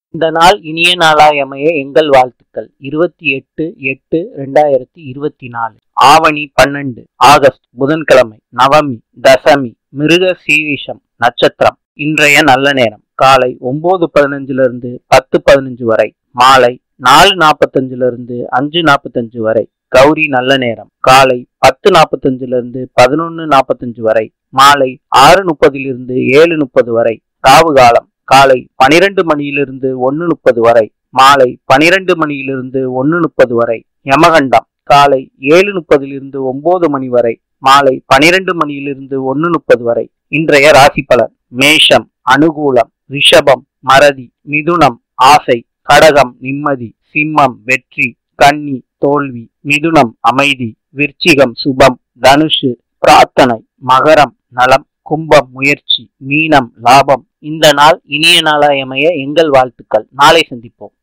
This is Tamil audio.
இந்த நாள் இனிய நாளாய் அமைய எங்கள் வாழ்த்துக்கள். 28/8/2024 ஆவணி 12 ஆகஸ்ட் புதன்கிழமை நவமி தசமி மிருக சீரிஷம் நட்சத்திரம். இன்றைய நல்ல நேரம் காலை 9:15 10:15 வரை, மாலை 4:45 5:45 வரை. கௌரி நல்ல நேரம் காலை 10:45 11:45 வரை, மாலை 6:30 7:30 வரை. ராவு காலம் காலை 12 மணியிலிருந்து 1:30 வரை, மாலை 12 மணியிலிருந்து 1:30 வரை. யமகண்டம் காலை 7:30 9 மணி வரை, மாலை 12 மணியிலிருந்து 1:30 வரை. இன்றைய ராசி பலன் மேஷம் அனுகூலம், ரிஷபம் மறதி, மிதுனம் ஆசை, கடகம் நிம்மதி, சிம்மம் வெற்றி, கன்னி தோல்வி, மிதுனம் அமைதி, விருச்சிகம் சுபம், தனுஷு பிரார்த்தனை, மகரம் நலம், கும்பம் முயற்சி, மீனம் லாபம். இந்த நாள் இனிய நாளாய் அமைய எங்கள் வாழ்த்துக்கள். நாளை சந்திப்போம்.